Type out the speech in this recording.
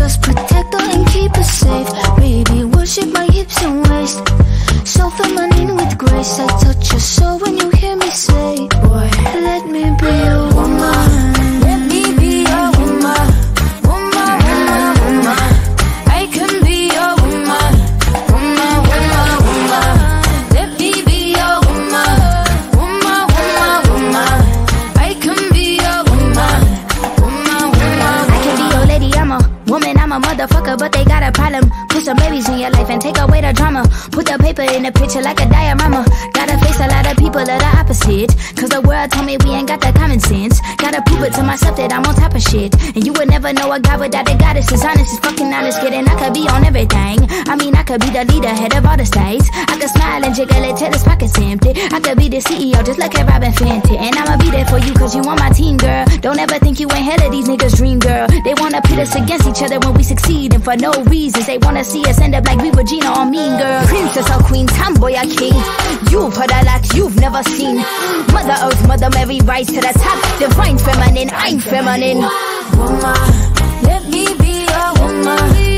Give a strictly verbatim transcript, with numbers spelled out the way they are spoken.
just protect her and keep her safe. Baby, worship my hips and waist. So feminine with grace. I touch your soul when you hear me say, boy, let me be your woman. Let me be your woman. Woman, woman, woman. I can be your woman. Woman, woman, woman. Let me be your woman. Woman, woman, woman. I can be your woman. Woman, woman. I can be your lady, I'm a woman, I'm a motherfucker, but they got a problem. Put some babies in your life and take away the drama. Put the paper in the picture like a diorama. Gotta face a lot of people that are opposite, cause the world told me we ain't got that common sense. Gotta prove it to myself that I'm on top of shit. And you would never know a guy without a goddess. Is honest, is fucking honest, kidding. I could be on everything. I mean, I could be the leader, head of all the states. I could smile and jiggle it till his pockets empty. I could be the C E O just like a Robin Fenty. And I'ma be there for you cause you on my team, girl. Don't ever think you ain't hell of these niggas' dream, girl. They wanna pit us against each other when we succeed, and for no reasons. They wanna see us end up like we Regina or Mean Girl. Princess or queen, tomboy or king. You've heard a lot you've never seen. Mother Earth, Mother Mary, rise to the top. Divine feminine, I'm feminine. Woman, let me be a woman.